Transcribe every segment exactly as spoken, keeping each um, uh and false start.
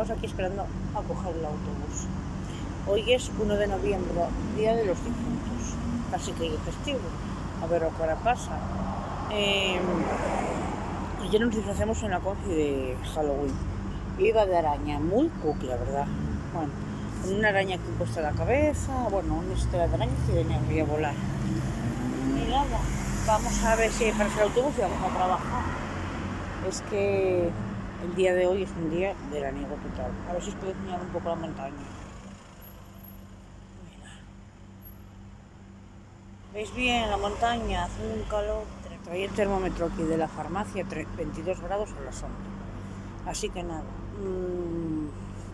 estamos aquí esperando a coger el autobús. Hoy es uno de noviembre, Día de los Difuntos, así que es festivo. A ver qué hora pasa. Eh, ayer nos disfrazamos en la confi de Halloween. Iba de araña, muy cookie, la verdad. Bueno, con una araña aquí puesta en la cabeza, bueno, una historia de araña que venía a volar. Y nada, vamos a ver si para el autobús y vamos a trabajar. Es que el día de hoy es un día veraniego total. A ver si os puedo enseñar un poco la montaña. Mira. ¿Veis bien la montaña? Hace un calor. Traía el termómetro aquí de la farmacia, veintidós grados a la sombra. Así que nada. Mmm,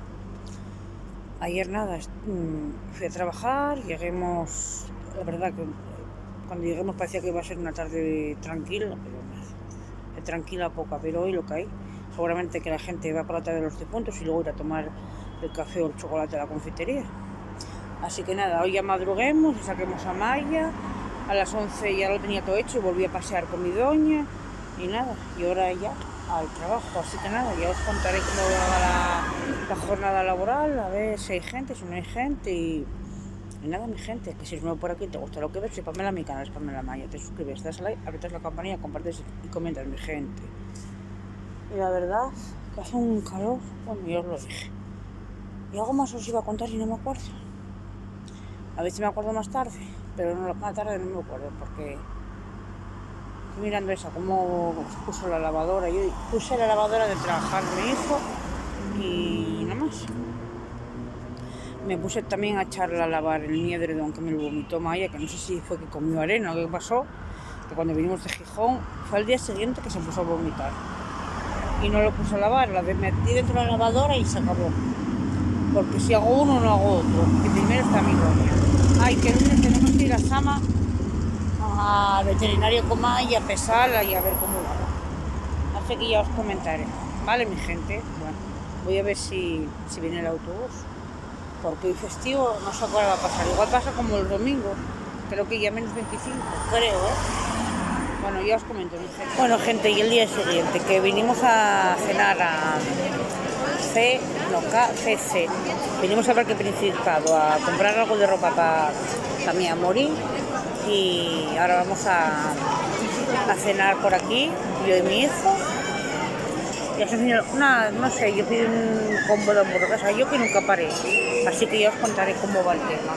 ayer nada, mmm, fui a trabajar, lleguemos. La verdad que cuando lleguemos parecía que iba a ser una tarde tranquila, pero nada. Tranquila poca, pero hoy lo que hay. Seguramente que la gente va por la tarde de los difuntos y luego ir a tomar el café o el chocolate a la confitería. Así que nada, hoy ya madruguemos y saquemos a Maya. A las once ya lo tenía todo hecho y volví a pasear con mi doña. Y nada, y ahora ya al trabajo. Así que nada, ya os contaré cómo va la, la jornada laboral, a ver si hay gente, si no hay gente. Y, y nada, mi gente, que si es nuevo por aquí, te gusta lo que ves, sepamela a mi canal, sepamela a Maya, te suscribes, das like, aprietas la campanilla, compartes y comentas, mi gente. Y la verdad, que hace un calor, bueno, yo os lo dije. Y algo más os iba a contar y no me acuerdo. A ver si me acuerdo más tarde, pero no, más tarde no me acuerdo porque estoy mirando esa, cómo puso la lavadora. Yo puse la lavadora de trabajar mi hijo y nada más. Me puse también a echarla a lavar el miedredón que me lo vomitó Maya, que no sé si fue que comió arena o qué pasó, que cuando vinimos de Gijón fue al día siguiente que se puso a vomitar. Y no lo puse a lavar, la metí dentro de la lavadora y se acabó. Porque si hago uno, no hago otro. Y primero está mi doña. Ay, que el lunes tenemos que ir a Sama, al veterinario con Maya, a pesarla y a ver cómo va. Así que ya os comentaré. Vale, mi gente. Bueno, voy a ver si, si viene el autobús. Porque hoy festivo, no sé cuál va a pasar. Igual pasa como el domingo. Creo que ya menos veinticinco, creo, ¿eh? Bueno, ya os comento, mi gente. Bueno, gente, y el día siguiente, que vinimos a cenar a C, no, K, C C. Vinimos al Parque Principado a comprar algo de ropa para, para mi amorí. Y ahora vamos a, a cenar por aquí, yo y mi hijo. Y os enseño una, no sé, yo pido un combo de hamburguesa, yo que nunca paré. Así que ya os contaré cómo va el tema.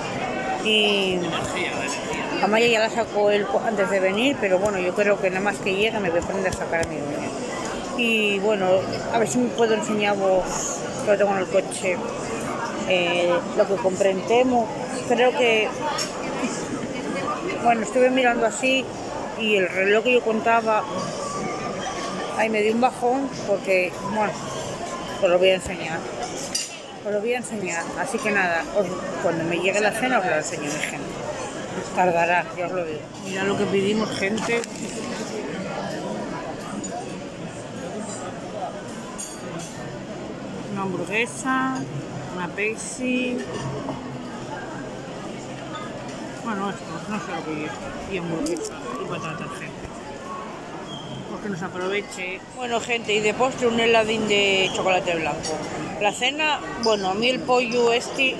Y a Maya ya la sacó él antes de venir, pero bueno, yo creo que nada más que llegue me voy a poner a sacar a mi doña. Y bueno, a ver si me puedo enseñaros, que lo tengo en el coche, eh, lo que compré en Temu. Creo que, bueno, estuve mirando así y el reloj que yo contaba, ahí me dio un bajón porque, bueno, os lo voy a enseñar. Os lo voy a enseñar, así que nada, os, cuando me llegue la cena os lo enseño, mi gente. Tardará, ya os lo digo. Mirad lo que pedimos, gente. Una hamburguesa, una Pepsi. Bueno, esto, no sé lo que es. Y hamburguesa y patatas, gente. Porque nos aproveche. Bueno, gente, y de postre un heladín de chocolate blanco. La cena, bueno, a mí el pollo este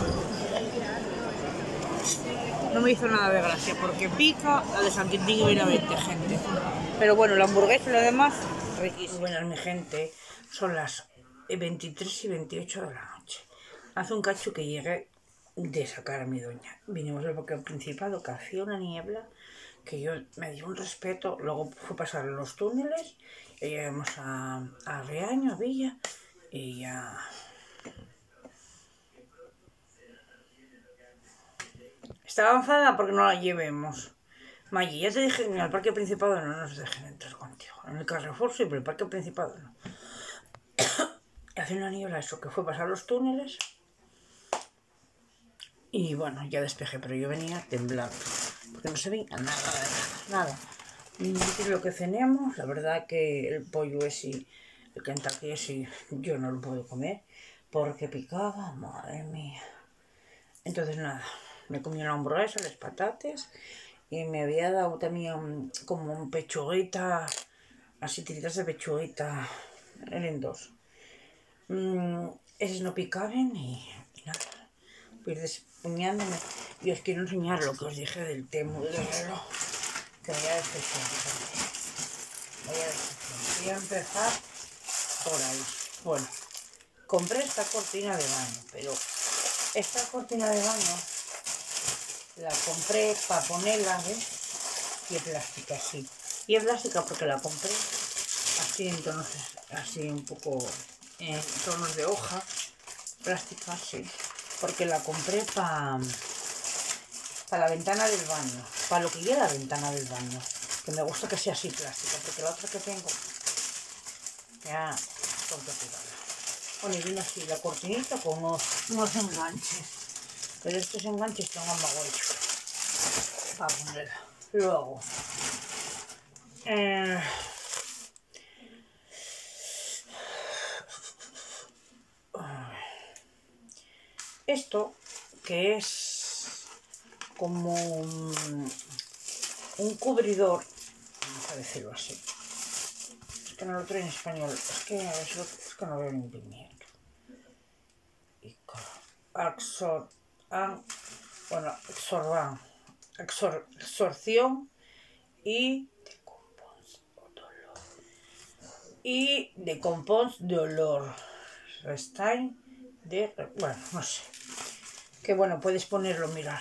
no me hizo nada de gracia porque pica la de San Quintín y Benavente, gente. Pero bueno, la hamburguesa y lo demás, riquísimo. Bueno, mi gente, son las veintitrés y veintiocho de la noche. Hace un cacho que llegué de sacar a mi doña. Vinimos al Parque Principado, que hacía una niebla que yo me dio un respeto. Luego fue pasar los túneles y llegamos a, a Riaño, a Villa, y ya... Estaba enfadada porque no la llevemos. Maggie, ya te dije que en el Parque Principado no nos dejen entrar contigo. En el Carrefour sí, pero el Parque Principado no. Hace una niebla eso, que fue pasar los túneles. Y bueno, ya despejé, pero yo venía temblando. Porque no se veía nada, nada, nada. Esto es lo que cenemos. La verdad que el pollo ese, el Kentucky ese, yo no lo puedo comer. Porque picaba, madre mía. Entonces nada, me comí una hamburguesa, las patatas. Y me había dado también como un pechuguita, así tiritas de pechuguita, eran dos. mmm, es no picaben y, y nada. Voy a ir desempuñándome y os quiero enseñar lo que os dije del Temu del reloj. Que voy a decepcionar. Voy a decepcionar. Voy a empezar por ahí. Bueno, compré esta cortina de baño, pero esta cortina de baño la compré para ponerla, ¿ves? Y es plástica, sí. Y es plástica porque la compré así en tonos, así un poco en tonos de hoja. Plástica, sí. Porque la compré para pa la ventana del baño. Para lo que lleva la ventana del baño. Que me gusta que sea así plástica. Porque la otra que tengo ya tengo que tirarla. Bueno, y viene así la cortinita con unos, unos enganches. Pero estos enganches tengo más guayos para ponerla. Luego, eh, esto que es como un, un cubridor, vamos a decirlo así. Es que no lo traigo en español. Es que, es, lo, es que no veo ni imprimir. Y absor, an, bueno, absorban, absor, absorción y y de compost de olor. Restain de, bueno, no sé. Que bueno, puedes ponerlo, mirar.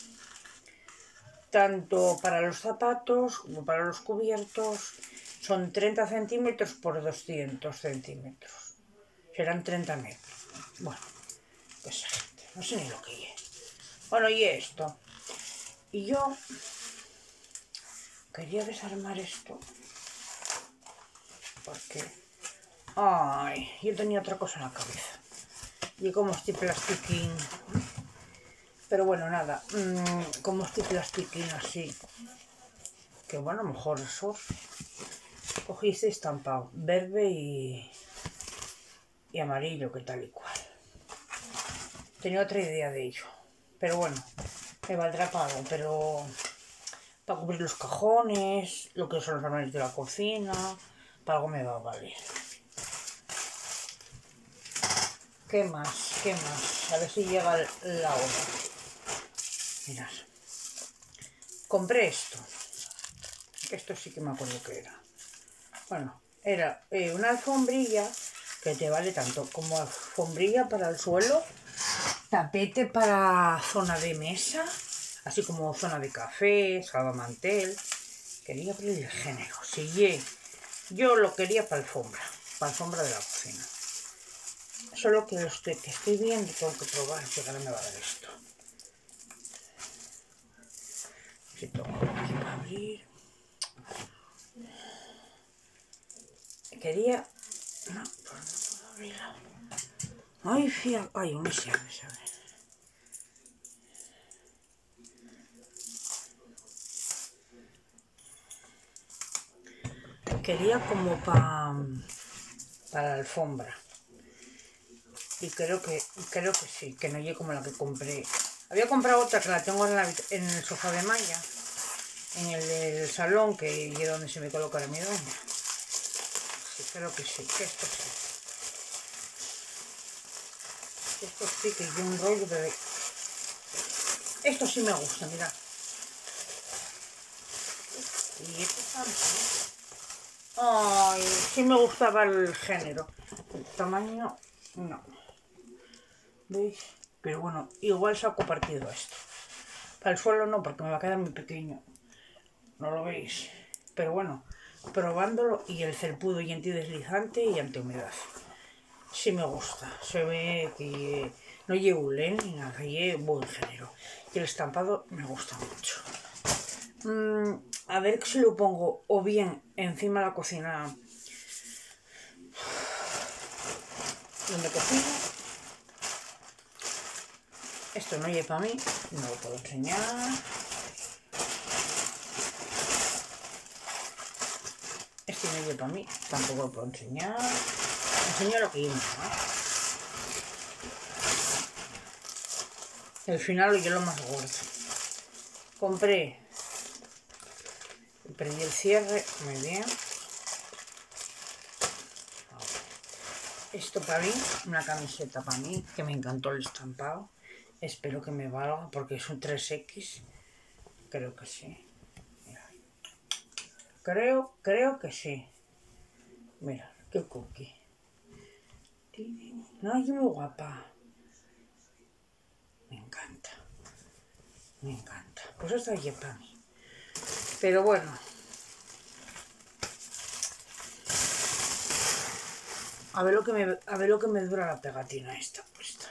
Tanto para los zapatos como para los cubiertos. Son treinta centímetros por doscientos centímetros. Serán treinta metros. Bueno, pues no sé ni lo que es. Bueno, y esto. Y yo quería desarmar esto. Porque, ay, yo tenía otra cosa en la cabeza. Y como estoy plastiquín. Pero bueno, nada. Mmm, como estoy plastiquín así. Que bueno, a lo mejor eso. Cogí este estampado. Verde y, y amarillo, que tal y cual. Tenía otra idea de ello. Pero bueno, me valdrá para algo. Pero para cubrir los cajones, lo que son los armarios de la cocina. Para algo me va a valer. ¿Qué más? ¿Qué más? A ver si llega la hora. Mirad. Compré esto. Esto sí que me acuerdo que era. Bueno, era eh, una alfombrilla que te vale tanto como alfombrilla para el suelo, tapete para zona de mesa, así como zona de café, salvamantel. Quería abrir el género. Sí, yo lo quería para alfombra, para alfombra de la cocina. Solo que los que, que estoy viendo tengo que probar si ahora me va a dar esto. Si tengo aquí para abrir. Quería... No, pues no puedo abrirla. Ay, fía... Ay, un se abre, se abre. Quería como para... para la alfombra. Y creo que creo que sí, que no llegue como la que compré. Había comprado otra que la tengo en, la, en el sofá de malla, en el del salón, que es donde se me coloca mi doña. Sí, creo que sí, que esto sí. Esto sí, que yo un rollo de... Esto sí me gusta, mirad. Y esto también. Ay, sí me gustaba el género. El tamaño, no. ¿Veis? Pero bueno, igual saco partido a esto. Para el suelo no, porque me va a quedar muy pequeño. ¿No lo veis? Pero bueno, probándolo, y el felpudo y antideslizante y antihumedad. Sí me gusta. Se ve que no lleva hule ni nada, lleva buen género. Y el estampado me gusta mucho. Mm, a ver si lo pongo o bien encima de la cocina donde cocino. Esto no lleva para mí, no lo puedo enseñar. Este no lleva para mí, tampoco lo puedo enseñar. Enseño lo que lleva, ¿no? El final yo lo más gordo. Compré, perdí el cierre, muy bien. Esto para mí, una camiseta para mí, que me encantó el estampado. Espero que me valga porque es un tres equis. Creo que sí. Mira. Creo, creo que sí. Mira, qué cookie. No, es muy guapa. Me encanta. Me encanta. Pues esta es para mí. Pero bueno. A ver lo que me, a ver lo que me dura la pegatina esta puesta.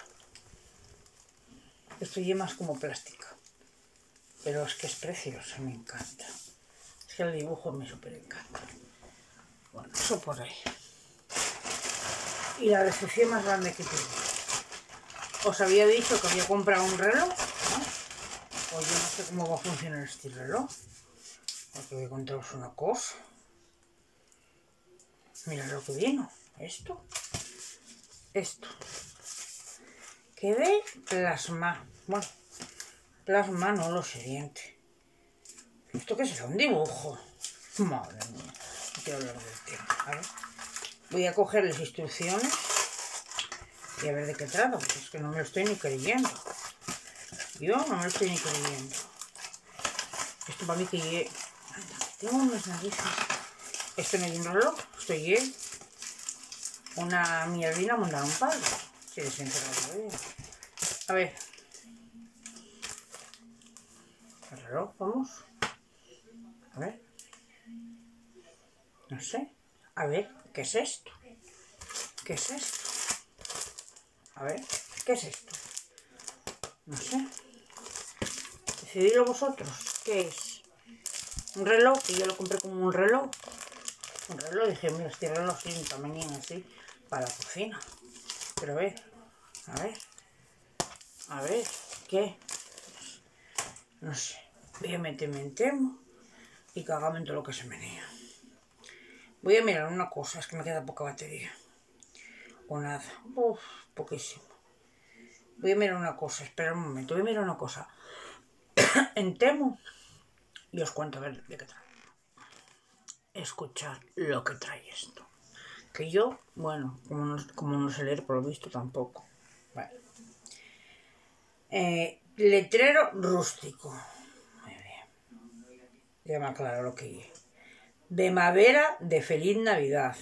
Esto ya más como plástica. Pero es que es preciosa, me encanta. Es que el dibujo me súper encanta. Bueno, eso por ahí. Y la decepción más grande que tuve. Os había dicho que había comprado un reloj, ¿no? Pues yo no sé cómo va a funcionar este reloj. Porque voy a contaros una cosa. Mira lo que vino. Esto. Esto. Quedé plasma. Bueno, plasma no lo siguiente. ¿Esto qué será? Un dibujo. Madre mía. No quiero hablar del tema. A ver. Voy a coger las instrucciones y a ver de qué trata, porque es que no me lo estoy ni creyendo. Yo no me lo estoy ni creyendo. Esto para mí que llegue... Tengo unas narices. Esto no es un reloj, esto llegue una mierdina montada un palo. Si de sincero. A ver. El reloj, vamos. A ver. No sé. A ver, ¿qué es esto? ¿Qué es esto? A ver, ¿qué es esto? No sé. Decididlo vosotros. ¿Qué es? Un reloj, que yo lo compré como un reloj. Un reloj, dije, mira, este reloj tiene un tamaño así para la cocina. Pero a ver, a ver, a ver, ¿qué? No sé. Voy a meterme en Temu y cagarme en todo lo que se menea. Voy a mirar una cosa, es que me queda poca batería. O nada. Uf, poquísimo. Voy a mirar una cosa, espera un momento, voy a mirar una cosa. En Temu y os cuento a ver de qué trae. Escuchar lo que trae esto. Que yo, bueno, como no, como no sé leer por lo visto tampoco. Vale. Eh, letrero rústico. Muy bien. Ya me aclaro lo que hay. De madera de feliz Navidad.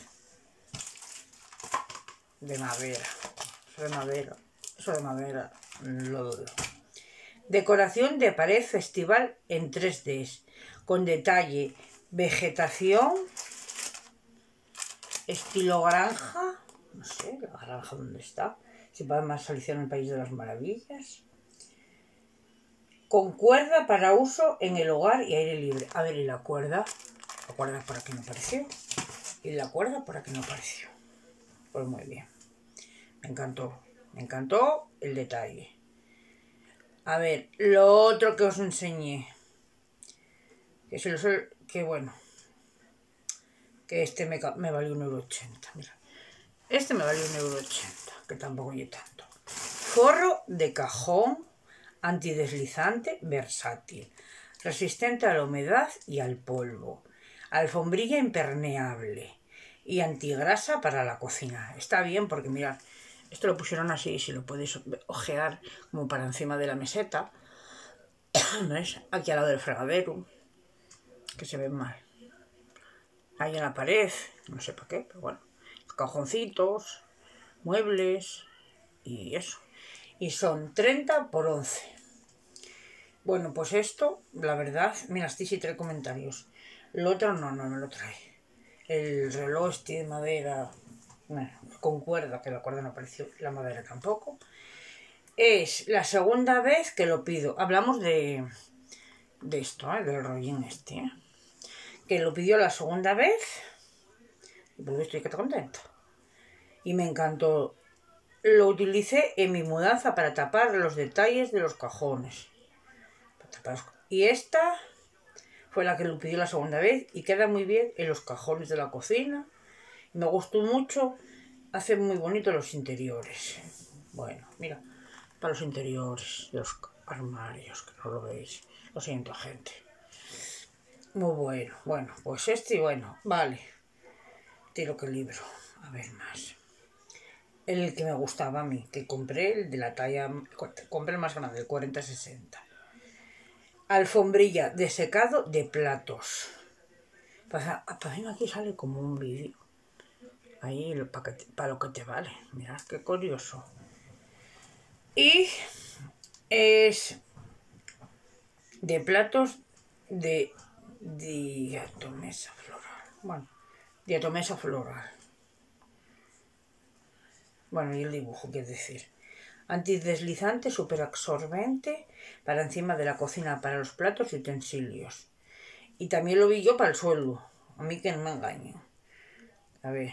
De madera. Eso de madera. Eso de madera. Lo dudo. Decoración de pared festival en tres D. Con detalle. Vegetación. Estilo granja. No sé, la granja dónde está. Si podemos salir en el País de las Maravillas. Con cuerda para uso en el hogar y aire libre. A ver, ¿y la cuerda? La cuerda por aquí no apareció. Y la cuerda por aquí no apareció. Pues muy bien. Me encantó. Me encantó el detalle. A ver, lo otro que os enseñé. Que se lo suel... Que bueno. Que este me, me valió un euro ochenta. Mira. Este me valió un euro ochenta. Que tampoco oye tanto. Forro de cajón. Antideslizante versátil. Resistente a la humedad y al polvo. Alfombrilla impermeable. Y antigrasa para la cocina. Está bien porque mirad. Esto lo pusieron así, si lo podéis ojear como para encima de la meseta. ¿Ves? Aquí al lado del fregadero. Que se ven mal. Ahí en la pared. No sé para qué, pero bueno. Cajoncitos. Muebles. Y eso. Y son treinta por once. Bueno, pues esto, la verdad... Mira, este sí trae comentarios. Lo otro no, no me lo trae. El reloj este de madera... Bueno, con cuerda, que la cuerda no apareció, la madera tampoco. Es la segunda vez que lo pido. Hablamos de, de esto, ¿eh? Del rollín este, ¿eh? Que lo pidió la segunda vez. Y por lo visto estoy contenta. Y me encantó. Lo utilicé en mi mudanza para tapar los detalles de los cajones. Para tapar... Y esta fue la que lo pidió la segunda vez. Y queda muy bien en los cajones de la cocina. Me gustó mucho. Hace muy bonito los interiores. Bueno, mira. Para los interiores de los armarios, que no lo veis. Lo siento, gente. Muy bueno. Bueno, pues este y bueno. Vale. Tiro que libro. A ver más. el que me gustaba a mí, que compré, el de la talla, compré el más grande, el cuarenta sesenta. Alfombrilla de secado de platos. Para, para mí aquí sale como un vídeo. Ahí para, que, para lo que te vale. Mirad qué curioso. Y es de platos de diatomesa floral. Bueno, diatomesa floral. Bueno, y el dibujo, quiere decir. Antideslizante, superabsorbente para encima de la cocina, para los platos y utensilios. Y también lo vi yo para el suelo. A mí que no me engaño. A ver.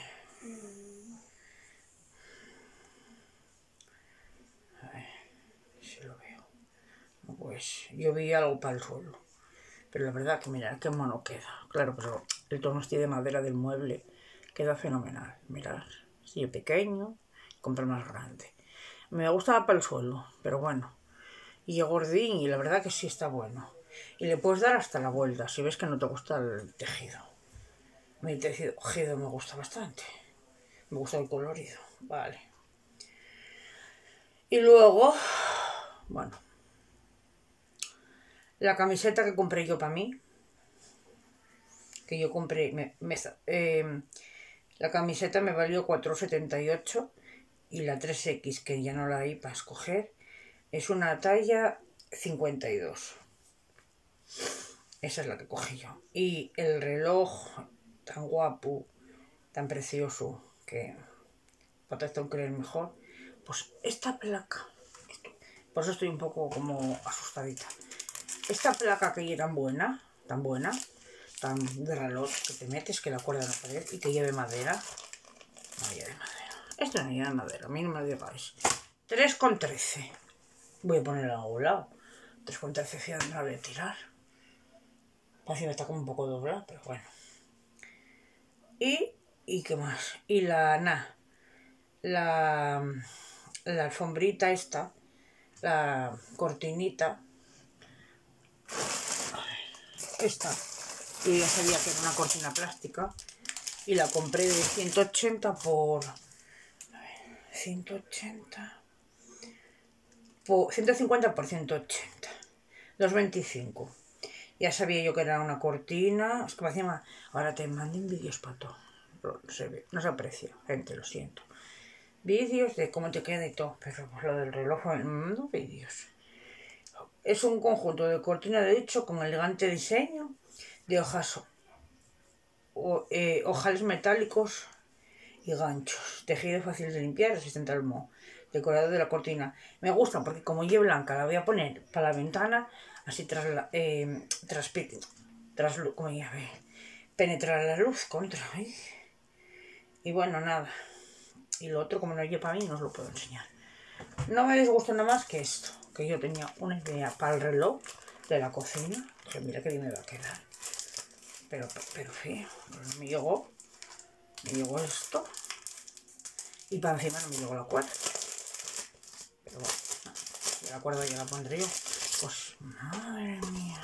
A ver si lo veo. Pues yo vi algo para el suelo. Pero la verdad que mirad qué mono queda. Claro, pero el tono este de madera del mueble queda fenomenal. Mirad. Sí, pequeño. Compré más grande. Me gustaba para el suelo, pero bueno. Y es gordín y la verdad que sí está bueno. Y le puedes dar hasta la vuelta si ves que no te gusta el tejido. Mi tejido me gusta bastante. Me gusta el colorido. Vale. Y luego, bueno, la camiseta que compré yo para mí. Que yo compré, me, me, eh, la camiseta me valió cuatro setenta y ocho y la tres equis, que ya no la hay para escoger, es una talla cincuenta y dos. Esa es la que cogí yo. Y el reloj tan guapo, tan precioso, que para esto creer mejor, pues esta placa, por eso estoy un poco como asustadita. Esta placa que era tan buena, tan buena, tan de reloj, que te metes, que la cuerda en la pared y que lleve madera. No lleve madera. Esto no lleva madera, a mí no me lo digáis. tres con trece. Voy a ponerla a un lado. tres con trece no la voy a tirar. Así está como un poco doblada, pero bueno. Y, y qué más. Y la, na, la, la alfombrita esta, la cortinita, esta, yo ya sabía que era una cortina plástica y la compré de ciento ochenta por, a ver, ciento ochenta, por ciento cincuenta por ciento ochenta, dos veinticinco. Ya sabía yo que era una cortina. Es que me hacía... Ahora te manden vídeos, pato. No se ve, no se aprecia, gente, lo siento. Vídeos de cómo te queda y todo. Pero pues lo del reloj, no vídeos. Es un conjunto de cortina de dicho con elegante diseño de hojas, o, eh, ojales metálicos y ganchos. Tejido fácil de limpiar, resistente al moho. Decorado de la cortina. Me gusta porque como ya blanca la voy a poner para la ventana, así tras la, eh, tras, tras como ya ve, penetrar la luz contra. ¿eh? Y bueno, nada. Y lo otro, como no lleva para mí, no os lo puedo enseñar. No me disgusta nada más que esto, que yo tenía una idea para el reloj de la cocina. Que mira que bien me va a quedar. Pero, pero sí, me llegó, me llegó esto. Y para encima no me llegó la cuerda. Pero bueno, no, la cuerda ya la pondré yo. Pues, madre mía.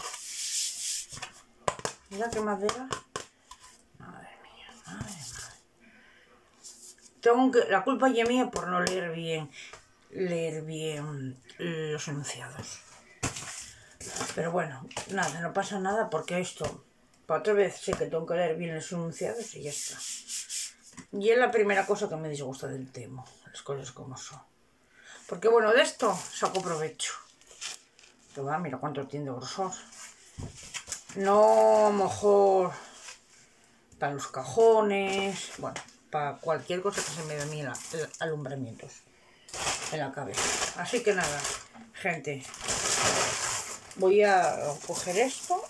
Mira qué madera. Madre mía, madre mía. Tengo que, la culpa ya mía por no leer bien, leer bien los enunciados. Pero bueno, nada, no pasa nada porque esto, para otra vez sé que tengo que leer bien los enunciados y ya está. Y es la primera cosa que me disgusta del Temu, las cosas como son. Porque bueno, de esto saco provecho. Que va, mira cuánto tiene de grosor. No, a lo mejor para los cajones, bueno, para cualquier cosa que se me dé a mí la, el alumbramientos en la cabeza. Así que nada, gente, voy a coger esto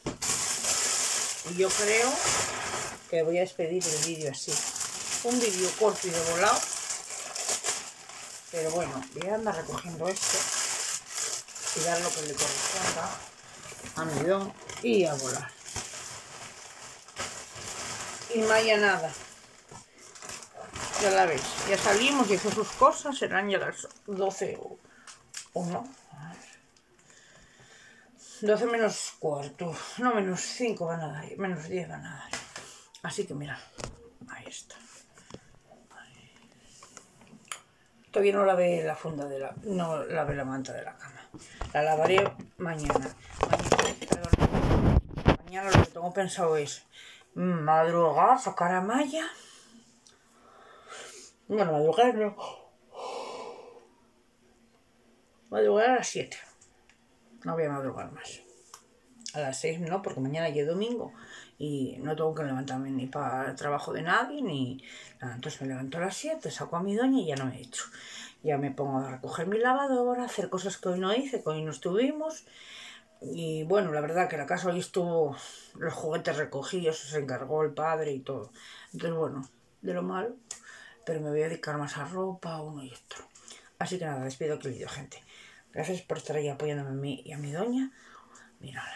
y yo creo que voy a despedir el vídeo así. Un vídeo corto y de volado, pero bueno, voy a andar recogiendo esto y dar lo que le corresponda a mi don y a volar. Y no haya nada. Ya la veis, ya salimos y hizo sus cosas, serán ya las doce o, o no. doce menos cuarto, no, menos cinco van a dar, menos diez van a dar. Así que mira, ahí está. Todavía no lavé la funda de la... no lavé la manta de la cama. La lavaré mañana. Mañana, perdón, mañana lo que tengo pensado es madrugar, sacar a Maya. Bueno, madrugar no. Madrugar a las siete. No voy a madrugar más. A las seis no, porque mañana ya es domingo y no tengo que levantarme ni para el trabajo de nadie ni nada. Entonces me levanto a las siete, saco a mi doña y ya no me he hecho. Ya me pongo a recoger mi lavadora, a hacer cosas que hoy no hice, que hoy no estuvimos. Y bueno, la verdad que la casa hoy estuvo, los juguetes recogidos, se encargó el padre y todo. Entonces bueno, de lo malo, pero me voy a dedicar más a ropa, uno y otro. Así que nada, despido aquí el vídeo, gente. Gracias por estar ahí apoyándome a mí y a mi doña. Mírala.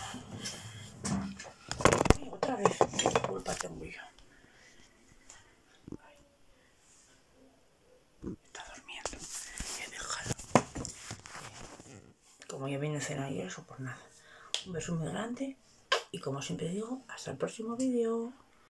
Ay, otra vez, ¿qué culpa tengo yo? Ay. Está durmiendo. He dejado. Como ya viene a cenar y eso, pues nada. Un beso muy grande. Y como siempre digo, hasta el próximo vídeo.